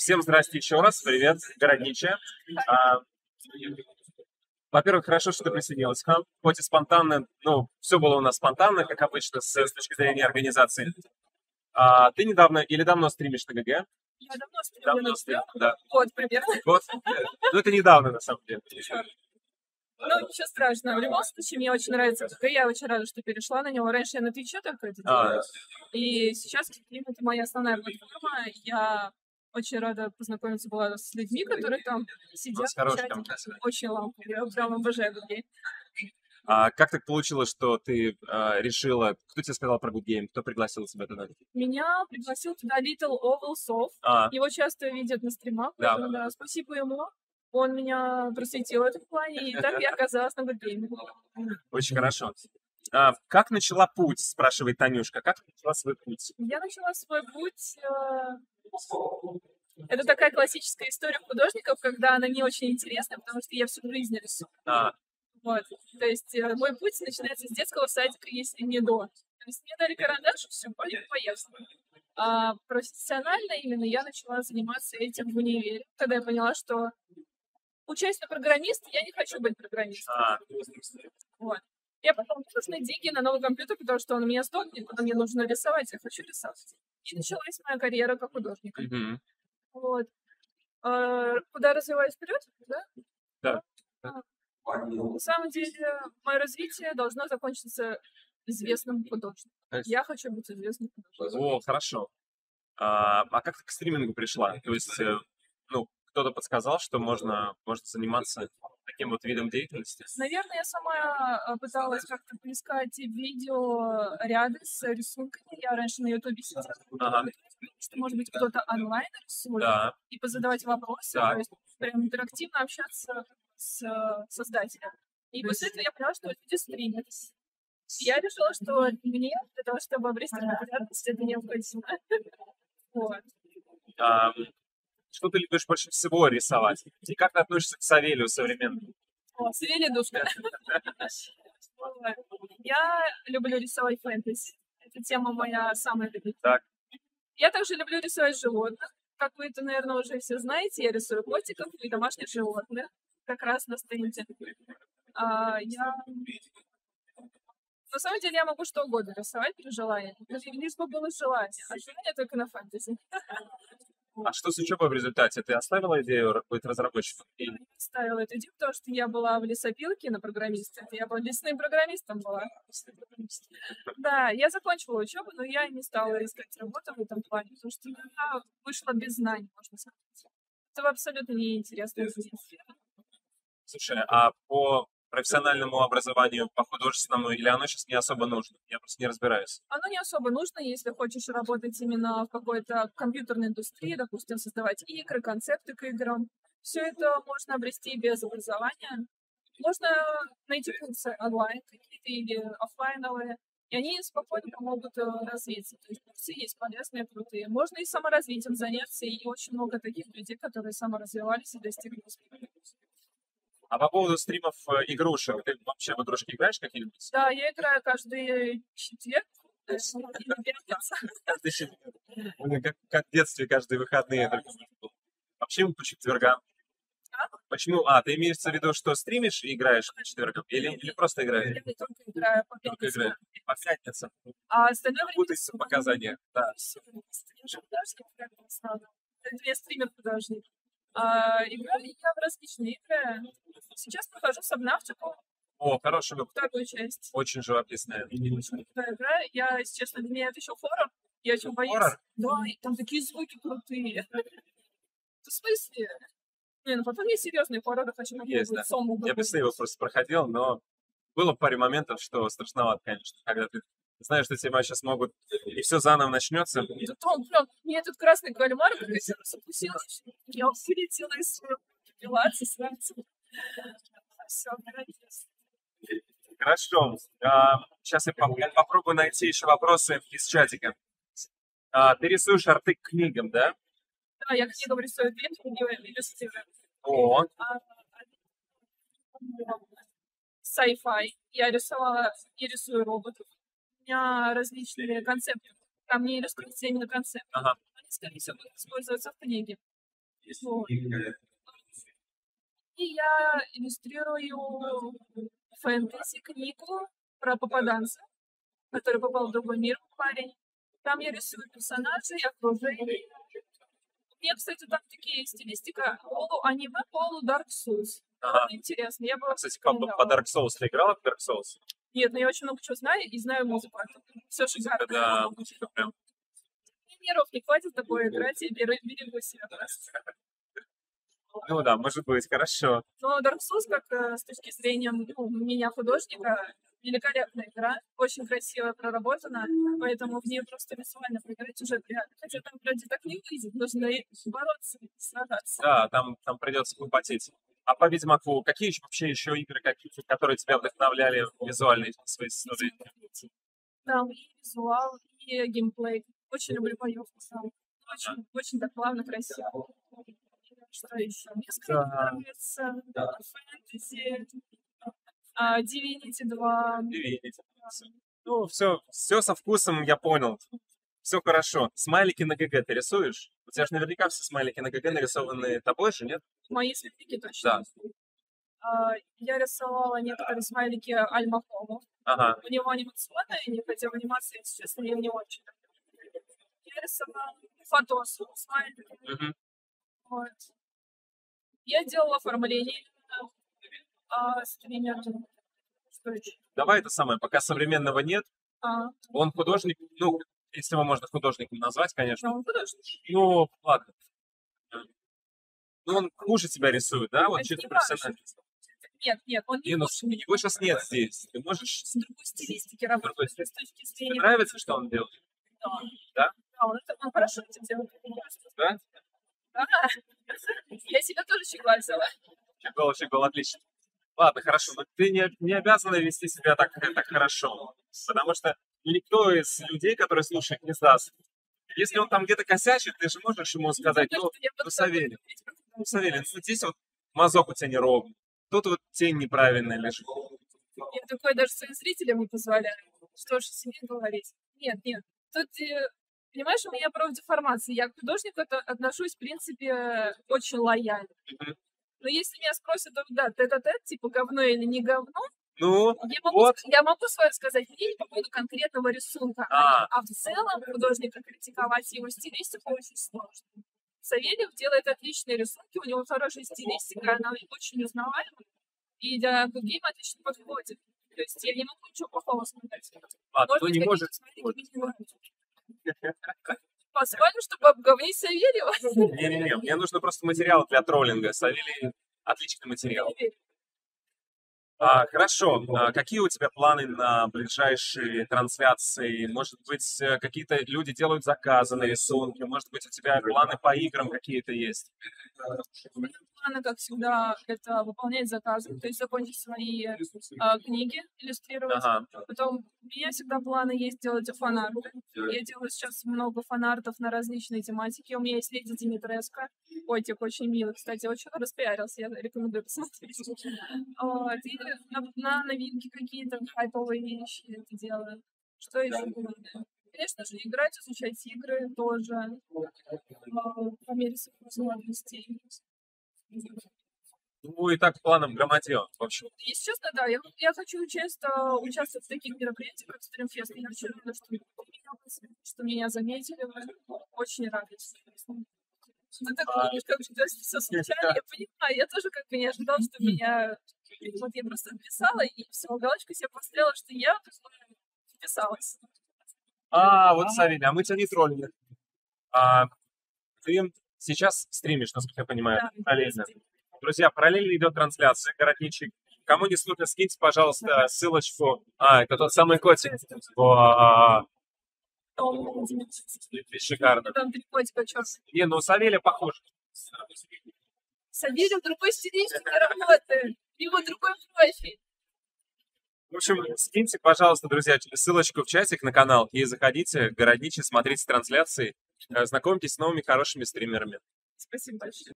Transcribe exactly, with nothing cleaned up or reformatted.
Всем здрасте еще раз, привет, городниче. А, Во-первых, хорошо, что ты присоединилась к нам. Хоть и спонтанно, ну, все было у нас спонтанно, как обычно, с, с точки зрения организации. А, ты недавно или давно стримишь на ГГ? Я давно стримлю Давно на стрим, ТикТок. да. Год примерно. Вот. Ну, это недавно, на самом деле. Ну, ничего страшного. В любом случае, мне очень нравится ТикТок. Я очень рада, что перешла на него. Раньше я на Твиче только это А, делала. И сейчас стрим — это моя основная платформа. Я очень рада познакомиться была с людьми, которые там сидят с в хорошей чатике. коммуникацией. Очень лампово. Я прям обожаю Good Game. А как так получилось, что ты а, решила... Кто тебе сказал про Good Game? Кто пригласил тебя туда? Меня пригласил туда Little Oval Soft. А, Его часто видят на стримах, да. поэтому да, спасибо ему. Он меня просветил в этом плане, и так я оказалась на Good Game. Очень хорошо. А, как начала путь, спрашивает Танюшка. Как начала свой путь? Я начала свой путь. э, Это такая классическая история художников, когда она не очень интересна, потому что я всю жизнь рисую. А, Вот. То есть э, мой путь начинается с детского садика, если не до. То есть мне дали карандаш, все, поехали. А профессионально именно я начала заниматься этим в универе, когда я поняла, что учась на программиста, я не хочу быть программистом. а, Вот. Я потом, мне нужны деньги на новый компьютер, потому что он у меня сдохнет, а мне нужно рисовать, я хочу рисовать. И началась моя карьера как художника. мгм. Вот. А, куда развиваюсь вперед, да? Да. А, На самом деле, мое развитие должно закончиться известным художником. То есть- Я хочу быть известным художником. О, хорошо. А, а как ты к стримингу пришла? То есть, э, ну, кто-то подсказал, что можно, можно заниматься таким вот видом деятельности? Наверное, я сама а, пыталась как-то поискать видео ряды с рисунками. Я раньше на Ютубе сидела, Ага. что, может быть, кто-то онлайн рисует, Да, и позадавать вопросы, да. то есть прям интерактивно общаться с э, создателем. И после этого я поняла, что люди стримят. И я решила, что мне для того, чтобы обрести популярность, это необходимо. Вот. А, что ты любишь больше всего рисовать? И как ты относишься к Савелию современному? О, Савелий Душка. Я люблю рисовать фэнтези. Эта тема моя самая любимая. Так. Я также люблю рисовать животных. Как вы это, наверное, уже все знаете, я рисую котиков и домашних животных. Как раз на стенде. А, я... На самом деле я могу что угодно рисовать при желании. Лишь бы было желание. А желание только на фэнтези. А что с учебой в результате? Ты оставила идею быть разработчиком? И- Я ставила эту идею, потому что я была в лесопилке на программиста. Я была лесным программистом была. Да, я закончила учебу, но я не стала искать работу в этом плане, потому что я вышла без знаний, можно сказать. Это абсолютно неинтересная сфера. Слушай, а по профессиональному образованию, по художественному, или оно сейчас не особо нужно? Я просто не разбираюсь. Оно не особо нужно, если хочешь работать именно в какой-то компьютерной индустрии, допустим, создавать игры, концепты к играм. Все это можно обрести без образования. Можно найти курсы онлайн какие-то или оффлайновые, и они спокойно помогут э, развиться. То есть курсы есть полезные, крутые. Можно и саморазвитием заняться, и очень много таких людей, которые саморазвивались и достигли успеха. А по поводу стримов э, игрушек, ты вообще в игрушки играешь какие-нибудь? Да, я играю каждый четверг э, или пятницу. Каждый четверг. У меня как, как в детстве каждые выходные только можно было. А почему по четвергам? А? Почему? А, ты имеешь в виду, что стримишь и играешь по четвергам? Или, или просто играешь? Я не только играю по Только пятницам, играешь. По пятницам. а остальное время Путайся в показаниях. Да. я же художник, как бы сразу. Я стример-художник. А, играю я в различные игры. Сейчас прохожу Сабнавтику, О, хороший выбор. вторую часть. Очень живописная. Крутая игра. Я, если честно, для меня это еще хоррор. Я очень боюсь. Хоррор? Да, и там такие звуки крутые. В смысле? Не, ну потом есть серьезные хорроры, хочу Есть, да. попробовать Сому. Я быстрее его просто проходил, но было паре моментов, что страшновато, конечно, когда ты знаешь, что тебя сейчас могут, и все заново начнется. Да там прям, мне этот красный кальмар, как я запустилась, я вылетела из своего пилаться сразу. Все, Хорошо. А, сейчас я поп- попробую найти еще вопросы из чатика. А, ты рисуешь арты к книгам, да? да, я книгу рисую две книги иллюстрирую. О, А, sci-fi. Я рисовала и рисую роботов. У меня различные концепты. Там не иллюстрации, именно концепты. ага. Они, скорее всего, будут использоваться в книге. Вот. И я иллюстрирую фэнтези-книгу про попаданца, который попал в другой мир, парень. Там я рисую персонажей, окружение. Мне, кстати, там такие стилистика полу-аниме, полу-Dark Souls. Ага. Интересно, я бы Кстати, по, по Dark Souls ты играла в Dark Souls? Нет, но я очень много чего знаю и знаю музыку. Все шикарно. Да, музыка прям. Тренеров не хватит такое играть, и беру- берегу себя просто. Ну да, может быть, хорошо. Но Dark Souls, как э, с точки зрения ну, меня, художника, великолепная игра, очень красиво проработана, поэтому в нее просто визуально поиграть уже приятно. Хотя там вроде так не выйдет, нужно и бороться, сражаться. Да, там, там придется попотеть. А по Ведьмаку, какие еще, вообще еще игры, какие, которые тебя вдохновляли визуально в своей истории? Там и визуал, и геймплей. Очень люблю боевку сам. Очень, очень так плавно, красиво. Что еще? Мне скрипт нравится, фэнтези, а, Divinity два. Divinity. Ну, все, все со вкусом, я понял. Все хорошо. Смайлики на ГГ ты рисуешь? У тебя же наверняка все смайлики на ГГ нарисованы тобой же, нет? Мои смайлики точно. Да. А, я рисовала некоторые смайлики Альмахому. Ага. У него анимационные, не хотя в анимации, если честно, я не очень. Я рисовала Фотосу смайлики. Мгм. Вот. Я делала оформление а, стример. Что еще? Давай это самое, пока современного нет, А, он художник, ну, если его можно художником назвать, конечно. ну, художник. Ну, ладно. Ну, он хуже тебя рисует, да? Вот Это чисто не важно. профессионально. Нет, нет, он не Не, ну, художник. его сейчас нет здесь. Ты можешь... С другой стилистики работает, Другой с точки Тебе зрения... нравится, что он делает? Да. Да? Да, он, это- он хорошо это делает. Да? Да. Я себя тоже щегла взяла. Щегол, щегол, отлично. Ладно, хорошо, но ты не, не обязана вести себя так, так хорошо. Потому что никто из людей, которые слушают, не сдаст. Если он там где-то косячит, ты же можешь ему сказать, ну, Я ну, буду Савелий, говорить, ну, Савелий, ну, здесь вот мазок у тебя неровный. Тут вот тень неправильная лежит. Я такое даже своим зрителям не позволяю. Что ж себе говорить? Нет, нет. Тут, э, понимаешь, у меня профдеформация. Я к художнику это отношусь, в принципе, очень лояльно. Мгм. Но если меня спросят, то да, тет-а-тет, типа говно или не говно, Ну, я могу, вот. я могу свое сказать мнение по поводу конкретного рисунка. А. А в целом художника критиковать его стилистику очень сложно. Савельев делает отличные рисунки, у него хорошая стилистика, она очень узнаваема, и для гейм отлично подходит. То есть я не могу ничего плохого сказать. Ладно, Может ну быть, не какие-то может. смайлики мне не нравятся. Позволю, чтобы обговнить Савельева? Не-не-не, мне нужно просто материал для троллинга. Савелий отличный материал. Не верю. А, хорошо. А какие у тебя планы на ближайшие трансляции? Может быть, э, какие-то люди делают заказы на рисунки? Может быть, у тебя планы по играм какие-то есть? У меня планы, как всегда, это выполнять заказы, то есть закончить свои а, книги, иллюстрировать. Ага. Потом у меня всегда планы есть делать фанарты. Я делаю сейчас много фанартов на различные тематики. У меня есть Леди Димитреско. Котик очень милый, кстати, очень распиарился, я рекомендую посмотреть. Вот. И на, на новинки какие-то хайповые вещи это делаю. Что еще? Конечно же, играть, изучать игры тоже а, по мере своих возможностей. Ну и так планом громадье, в общем. Если честно, да, я, я хочу часто участвовать в таких мероприятиях, как Стримфест. Я очень рада, что, что меня заметили. Очень рада, если честно. Ты так думаешь, как же все случайно, я понимаю, я тоже как бы не ожидала, что меня... Вот я просто написала и все, галочку себе поставила, что я вписалась. А, вот, Савелий, а мы тебя не троллили. А, ты сейчас стримишь, насколько я понимаю, Да, параллельно. Друзья, параллельно идет трансляция, Городничек. Кому не слушай, скиньте, пожалуйста, ссылочку. А, это тот самый котик. О, Он шикарно. там три котика черных. Не, ну Савелия похож. Савелий в другой стилистике работает. Его другой профиль. В общем, скиньте, пожалуйста, друзья, ссылочку в чатик на канал и заходите, Городничий, смотрите трансляции, э, знакомьтесь с новыми хорошими стримерами. Спасибо большое.